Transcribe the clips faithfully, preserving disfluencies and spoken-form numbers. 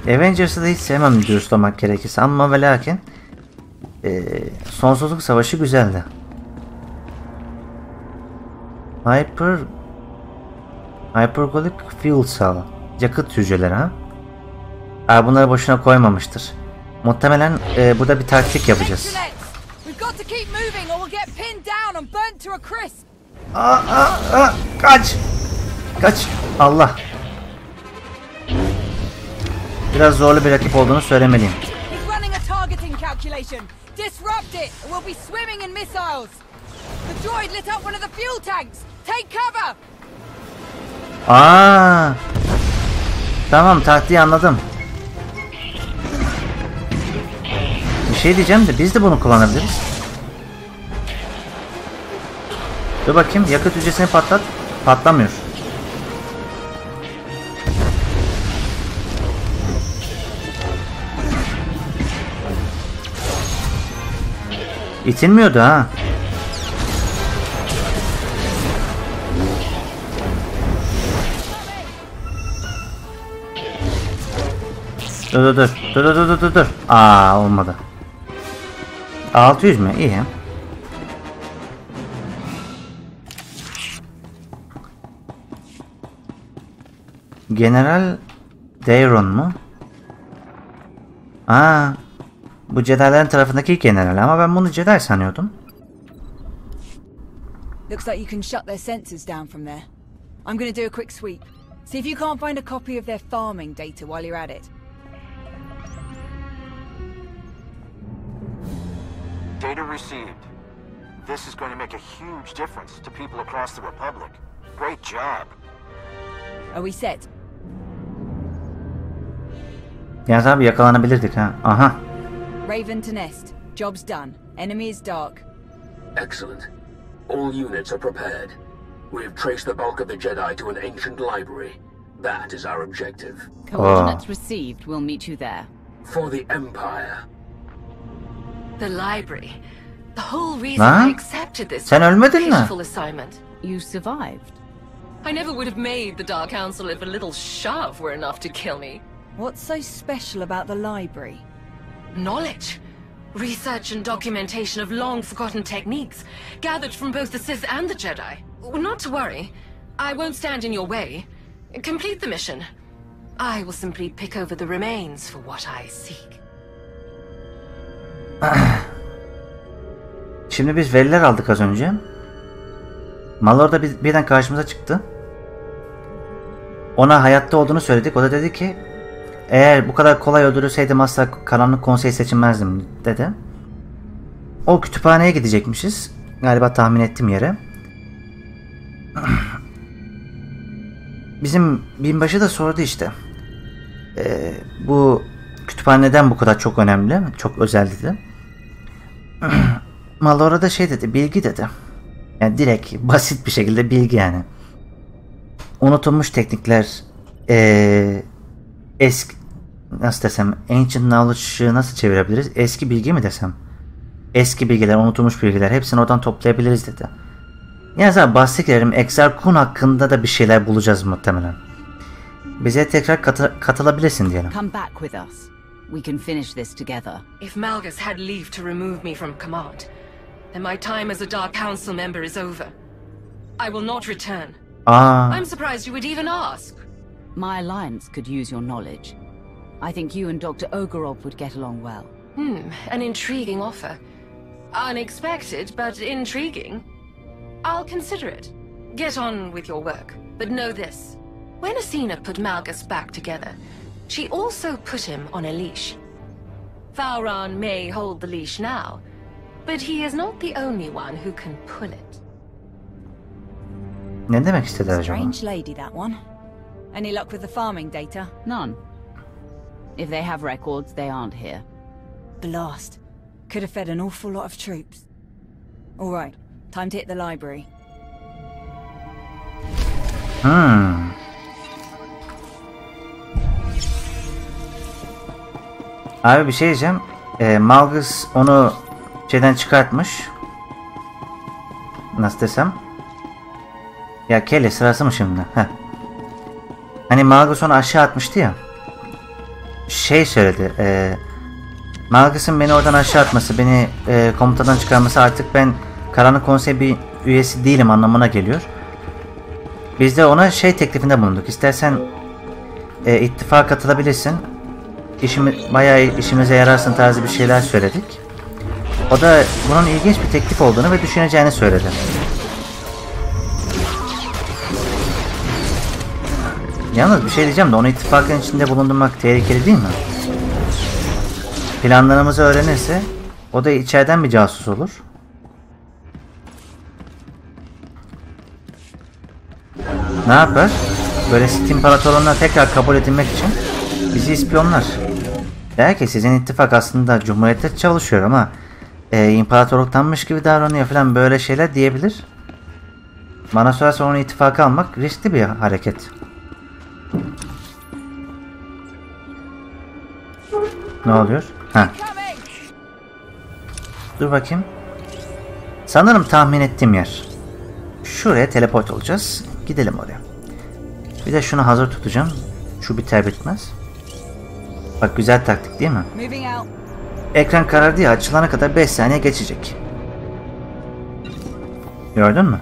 Avengers'ı da hiç sevmem dürüst olmak gerekirse ama ve lakin e, Sonsuzluk Savaşı güzeldi. Hyper Hypergolic Fuel Cell yakıt hücreleri ha. Aa, bunları boşuna koymamıştır. Muhtemelen e, burada bir taktik yapacağız. Aa, aa, aa, kaç! Kaç! Allah! Biraz zorlu bir rakip olduğunu söylemeliyim. Aa! Tamam, taktiği anladım. Bir şey diyeceğim de biz de bunu kullanabiliriz. Dur bakayım, yakıt hücresini patlat. Patlamıyor. İtilmiyordu ha. Dur dur dur dur dur dur dur dur. Aa, olmadı. altı yüz mü? İyi. General Dayron mu? Aa, bu Jedi'lerin tarafındaki general ama ben bunu Jedi sanıyordum. Looks like you can shut their sensors down from there. I'm going to do a quick sweep. See if you can't find a copy of their farming data while you're at it. Data received. This is going to make a huge difference to people across the Republic. Great job. Are we set? Ya tabii yakalanabilirdik ha. Aha. Raven to Nest. Job's done. Enemy is dark. Excellent. All units are prepared. We have traced the bulk of the Jedi to an ancient library. That is our objective. Coordinates oh. received. We'll meet you there. For the Empire. The library. The whole reason ha? I accepted this Sen ölmedin mi? assignment. You survived. I never would have made the Dark Council if a little shove were enough to kill me. What's so special about the library? Knowledge. Research and documentation of long-forgotten techniques, gathered from both the Sith and the Jedi. Not to worry. I won't stand in your way. Complete the mission. I will simply pick over the remains for what I seek. Şimdi biz veriler aldık az önce. Malor da bir, birden karşımıza çıktı. Ona hayatta olduğunu söyledik. O da dedi ki eğer bu kadar kolay öldürülseydim asla karanlık konseyi seçilmezdim dedi. O kütüphaneye gidecekmişiz. Galiba tahmin ettiğim yere. Bizim binbaşı da sordu işte. Ee, bu kütüphane neden bu kadar çok önemli? Çok özel dedi. Malora da şey dedi. Bilgi dedi. Yani direkt basit bir şekilde bilgi yani. Unutulmuş teknikler, ee, eski nasıl desem, ancient knowledge'ı nasıl çevirebiliriz? Eski bilgi mi desem? Eski bilgiler, unutulmuş bilgiler hepsini oradan toplayabiliriz dedi. Yani zaten bahsediyorum, Exar Kun hakkında da bir şeyler bulacağız muhtemelen. Bize tekrar katı katılabilirsin diyelim. Come back with us. We can finish this together. If Malgus had leave to remove me from command, then my time as a Dark Council member is over. I will not return. Aa. I'm surprised you would even ask. My alliance could use your knowledge. I think you and Doctor Ogorov would get along well. Hmm, an intriguing offer. Unexpected, but intriguing. I'll consider it. Get on with your work. But know this. When Asina put Malgus back together, she also put him on a leash. Thauron may hold the leash now, but he is not the only one who can pull it. Ne demek istedi acaba? Strange lady that one. Any luck with the farming data? None. If they have records, they aren't here. Blast. Could have fed an awful lot of troops. All right, time to hit the library. Hmm. Abi bir şey diyeceğim. Ee, Malgus onu şeyden çıkartmış. Nasıl desem? Ya Kelly sırası mı şimdi? Heh. Hani Malgus onu aşağı atmıştı ya. şey söyledi. E, Malgus'un beni oradan aşağı atması, beni e, komutadan çıkarması artık ben Karanlık Konsey bir üyesi değilim anlamına geliyor. Biz de ona şey teklifinde bulunduk. İstersen e, ittifaka katılabilirsin. İşimi, bayağı işimize yararsın tarzı bir şeyler söyledik. O da bunun ilginç bir teklif olduğunu ve düşüneceğini söyledi. Yalnız bir şey diyeceğim de onu ittifakın içinde bulundurmak tehlikeli değil mi? Planlarımızı öğrenirse o da içeriden bir casus olur. Ne yapar? Böyle Sith İmparatorluğu'na tekrar kabul edilmek için bizi ispiyonlar. Der ki sizin ittifak aslında Cumhuriyet'te çalışıyor ama e, imparatorluktanmış gibi davranıyor falan böyle şeyler diyebilir. Bana sorarsa onu ittifaka almak riskli bir hareket. Ne oluyor? Ha. Dur bakayım. Sanırım tahmin ettiğim yer. Şuraya teleport olacağız. Gidelim oraya. Bir de şunu hazır tutacağım. Şu biter bitmez. Bak güzel taktik değil mi? Ekran karardı ya, açılana kadar beş saniye geçecek. Gördün mü?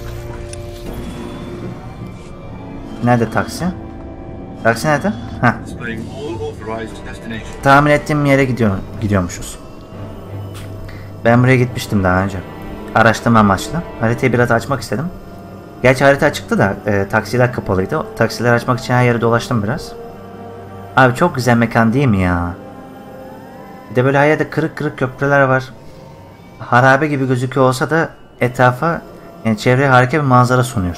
Nerede taksi? Taksi nerede? Heh. Tahmin ettiğim yere gidiyor, gidiyormuşuz. Ben buraya gitmiştim daha önce. Araştırma amaçlı. Haritayı biraz açmak istedim. Gerçi harita açıktı da e, taksiler kapalıydı. O, taksiler açmak için her yere dolaştım biraz. Abi çok güzel mekan değil mi ya? Bir de böyle her yerde kırık kırık köprüler var. Harabe gibi gözüküyor olsa da etrafa, yani çevreye harika bir manzara sunuyor.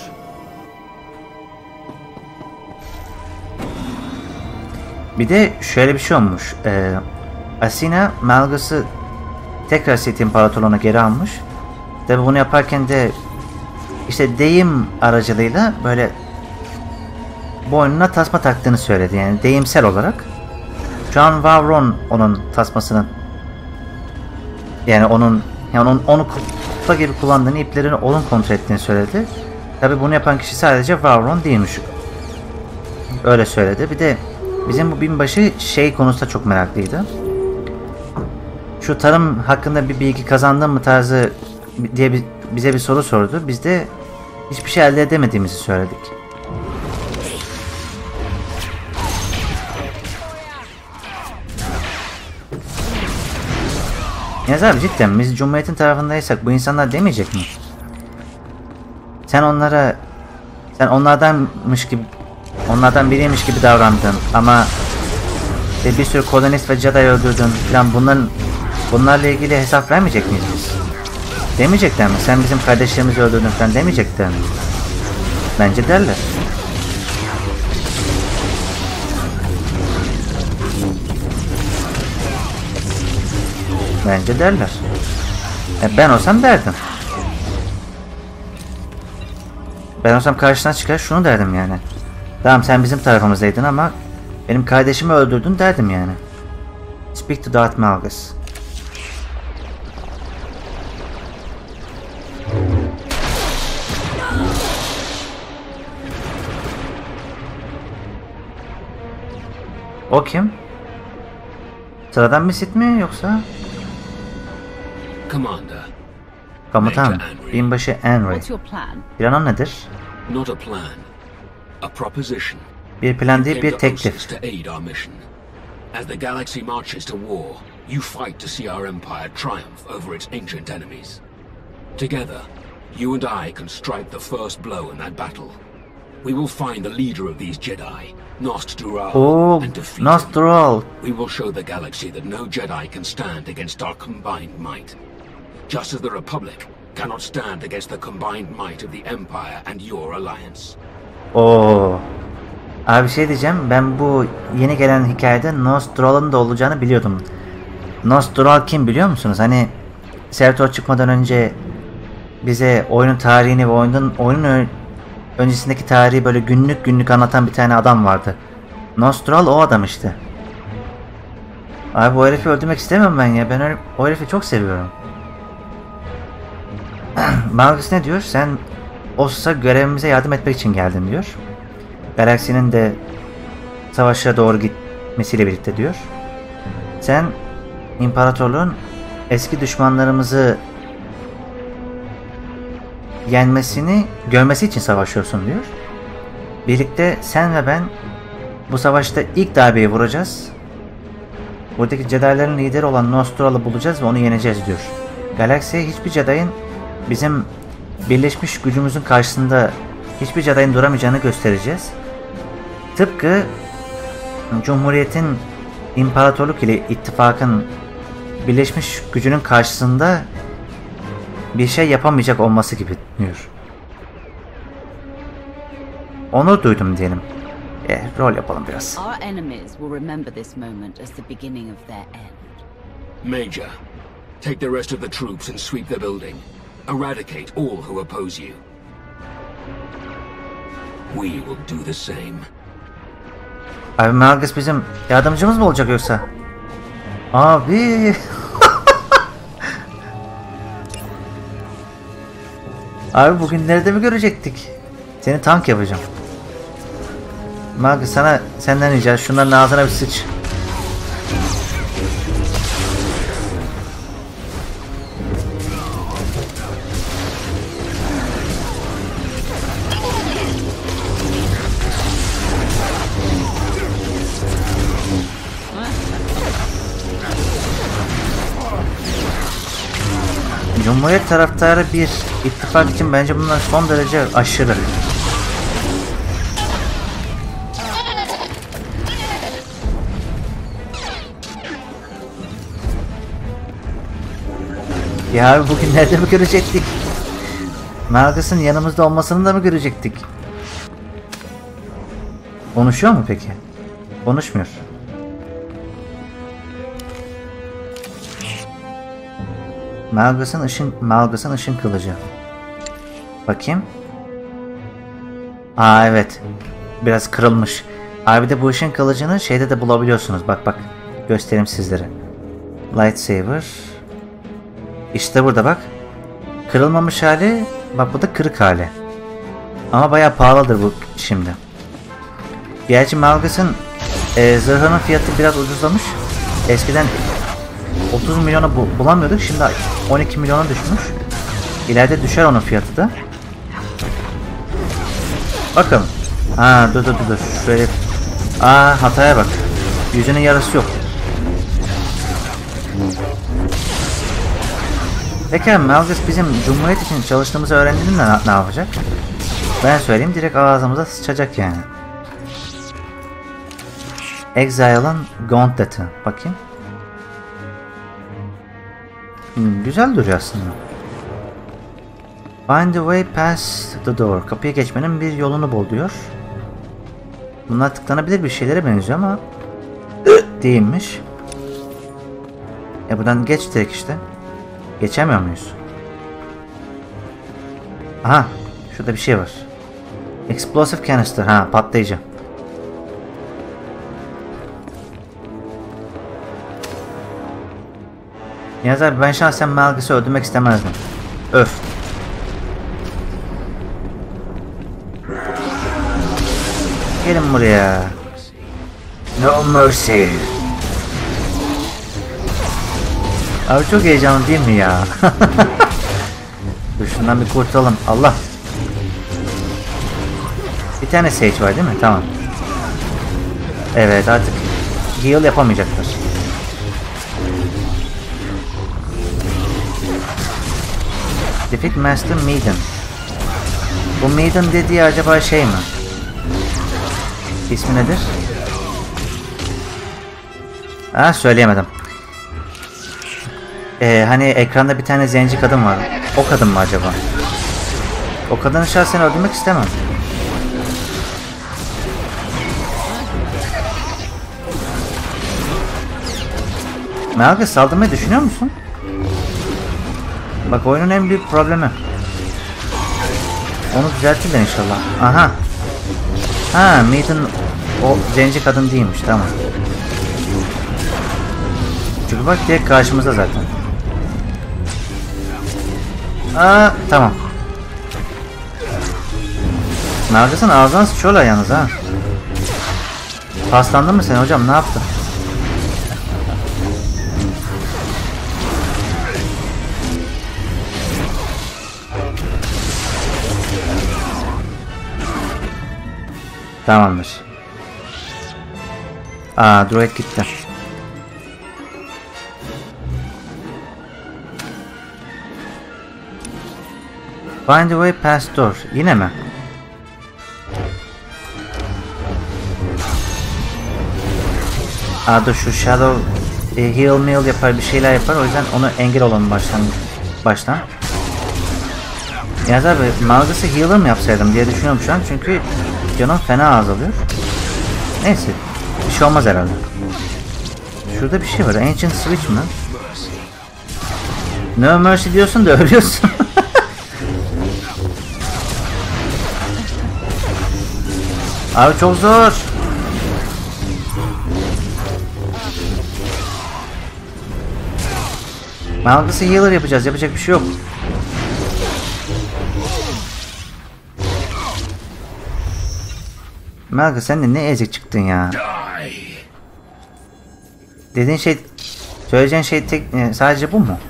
Bir de şöyle bir şey olmuş. Ee, Asina Malgus'u tekrar Sith İmparatorluğu'na geri almış. Tabi bunu yaparken de işte deyim aracılığıyla böyle boynuna tasma taktığını söyledi. Yani deyimsel olarak. Şu an Vavron onun tasmasını, yani onun yani onun, onu kupa gibi kullandığını, iplerini onun kontrol ettiğini söyledi. Tabi bunu yapan kişi sadece Vavron değilmiş. Öyle söyledi. Bir de bizim bu binbaşı şey konusunda çok meraklıydı. Şu tarım hakkında bir bilgi kazandın mı tarzı diye bir, bize bir soru sordu. Biz de hiçbir şey elde edemediğimizi söyledik. Yaz abi cidden biz Cumhuriyet'in tarafındaysak bu insanlar demeyecek mi? Sen onlara sen onlardanmış gibi onlardan biriymiş gibi davrandın ama bir sürü kolonist ve Jedi öldürdün falan, bunların bunlarla ilgili hesap vermeyecek miyiz biz? Demeyecekler mi? Sen bizim kardeşlerimizi öldürdün falan demeyecekler mi? Bence derler. Bence derler. E ben olsam derdim. Ben olsam karşına çıkar şunu derdim yani. Tamam sen bizim tarafımızdaydın ama benim kardeşimi öldürdün derdim yani. Speak to Darth Malgus. O kim? Sıradan bir Sith mi yoksa? Commander. Komutan, binbaşı Henry. Planın nedir? Not a plan. A proposition. Bir plan değil, bir teklif. As the galaxy marches to war, you fight to see our empire triumph over its ancient enemies. Together, you and I can strike the first blow in that battle. We will find the leader of these Jedi, Nost Dural, oh, and defeat Nost Dural. him. We will show the galaxy that no Jedi can stand against our combined might. Just as the Republic cannot stand against the combined might of the Empire and your alliance. Oo. Abi şey diyeceğim, ben bu yeni gelen hikayede Nost Dural'ın da olacağını biliyordum. Nost Dural kim biliyor musunuz? Hani Sertor çıkmadan önce bize oyunun tarihini ve oyunun oyunun öncesindeki tarihi böyle günlük günlük anlatan bir tane adam vardı. Nost Dural o adam işte. Abi bu herifi öldürmek istemem ben ya. Ben o herifi çok seviyorum. Malgus ne diyor? Sen Ossus'a görevimize yardım etmek için geldin diyor. Galaksinin de savaşa doğru git etmesiyle birlikte diyor. Sen imparatorluğun eski düşmanlarımızı yenmesini görmesi için savaşıyorsun diyor. Birlikte sen ve ben bu savaşta ilk darbeyi vuracağız. Buradaki Jedi'ların lideri olan Nostral'ı bulacağız ve onu yeneceğiz diyor. Galaksiye hiçbir Jedi'ın bizim birleşmiş gücümüzün karşısında hiçbir Jedi'ın duramayacağını göstereceğiz. Tıpkı Cumhuriyet'in imparatorluk ile ittifakın birleşmiş gücünün karşısında bir şey yapamayacak olması gibi diyor. Onu duydum diyelim. Eh, rol yapalım biraz. Our enemies will remember this moment as the beginning of their end. Major, take the rest of the troops and sweep the building. Eradicate all who oppose you. We will do the same. Abi Malgus bizim yardımcımız mı olacak yoksa? Abi. Abi bugün nerede mi görecektik? Seni tank yapacağım. Malgus sana senden rica, şunların ağzına bir sıç. Cumhuriyet taraftarı bir ittifak için bence bunlar son derece aşırı. Ya bugün nerede mi görecektik? Malgus'un yanımızda olmasını da mı görecektik? Konuşuyor mu peki? Konuşmuyor. Malgus'un ışın, Malgus'un ışın kılıcı. Bakayım. Aa evet. Biraz kırılmış. Abi de bu ışın kılıcını şeyde de bulabiliyorsunuz. Bak bak. Göstereyim sizlere. Lightsaber. İşte burada bak. Kırılmamış hali. Bak bu da kırık hali. Ama bayağı pahalıdır bu şimdi. Gerçi Malgus'un e, zırhının fiyatı biraz ucuzlamış. Eskiden otuz milyona bu bulamıyorduk. Şimdi on iki milyona düşmüş. İleride düşer onun fiyatı da. Bakın. Ha dur dur dur dur. Şöyle. Aa hataya bak. Yüzünün yarısı yok. Peki Malgus bizim Cumhuriyet için çalıştığımızı öğrendiğinde ne, ne yapacak? Ben söyleyeyim, direkt ağzımıza sıçacak yani. Exile'ın Gauntlet'i. Bakayım. Hmm, güzel duruyor aslında. Find the way past the door. Kapıya geçmenin bir yolunu bul diyor. Bunlar tıklanabilir bir şeylere benziyor ama değilmiş. Ya buradan geç direkt işte. Geçemiyor muyuz? Aha. Şurada bir şey var. Explosive canister. Ha, patlayıcı. Yalnız abi ben şahsen Malgus'u öldürmek istemezdim. Öf. Gelin buraya. No mercy. Abi çok heyecanlı değil mi ya? Dur şundan bir kurtulalım. Allah. Bir tane Sage var değil mi? Tamam. Evet artık heal yapamayacaklar. Defeat Master Maiden. Bu Maiden dediği acaba şey mi? İsmi nedir? Ha söyleyemedim. Ee, hani ekranda bir tane zenci kadın var. O kadın mı acaba? O kadını şahsen öldürmek istemem. Malgus saldırmayı düşünüyor musun? Bak oyunun en büyük problemi. Onu düzeltirler inşallah. Aha. Ha, Maiden o zenci kadın değilmiş, tamam. Çünkü bak direkt karşımızda zaten. Aa, tamam. Malgus'un ağzına sıçıyorlar yalnız ha. Paslandın mı sen hocam? Ne yaptın? Tamamdır. Aa, droid gitti. Find the way past door. Yine mi? Aa, dur, şu Shadow e, heal meal yapar, bir şeyler yapar, o yüzden onu engel olalım baştan. Baştan. Yalnız abi, Malgus'u healer mı yapsaydım diye düşünüyorum şu an, çünkü canım fena azalıyor. Neyse, bir şey olmaz herhalde. Şurada bir şey var, Ancient Switch mi? No mercy diyorsun da ölüyorsun. Abi çok zor. Malgus'u healer yapacağız, yapacak bir şey yok. Malgus, sen de ne ezik çıktın ya. Dediğin şey, söyleyeceğin şey tek, sadece bu mu?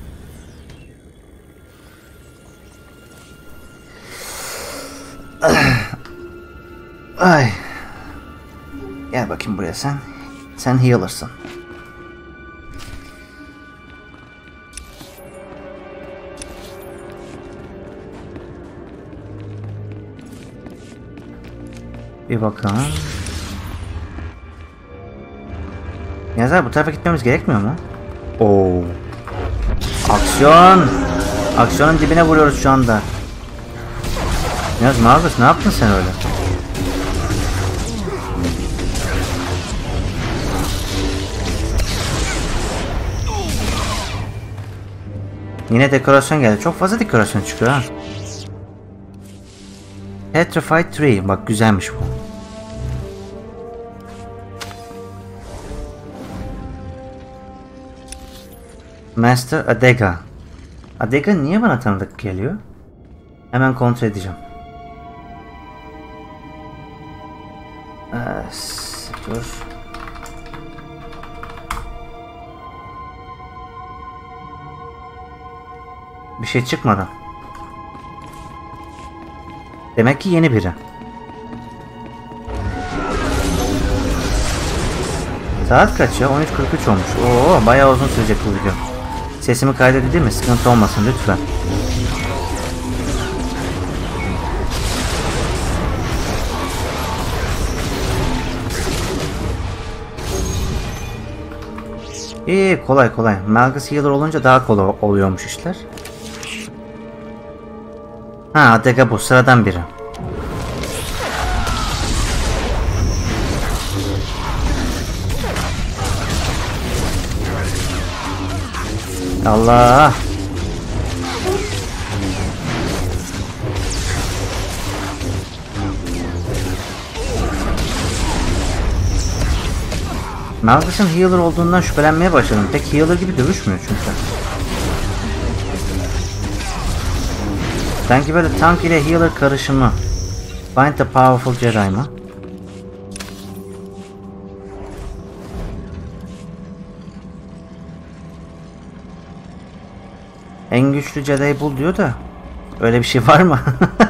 Ay. Gel bakayım buraya sen. Sen healer'sın. Bir bakalım. Yazar, bu tarafa gitmemiz gerekmiyor mu? Oo. Aksiyon. Aksiyonun dibine vuruyoruz şu anda. Yaz Malgus, ne yaptın sen öyle? Yine dekorasyon geldi. Çok fazla dekorasyon çıkıyor ha. Petrified Tree. Bak, güzelmiş bu. Master Adega. Adega niye bana tanıdık geliyor? Hemen kontrol edeceğim. Ee, dur. Bir şey çıkmadı. Demek ki yeni biri. Saat kaç ya? on üç kırk üç olmuş. Oo, bayağı uzun sürecek bu video. Sesimi kaydedildi değil mi? Sıkıntı olmasın lütfen. İyi, kolay kolay. Malgus healer olunca daha kolay oluyormuş işler. Ha, Adega bu. Sıradan biri. Allah! Malgus'un healer olduğundan şüphelenmeye başladım. Pek healer gibi dövüşmüyor çünkü. Sanki böyle tank ile healer karışımı. Find the powerful Jedi mı? En güçlü Jedi'yi bul diyor da öyle bir şey var mı?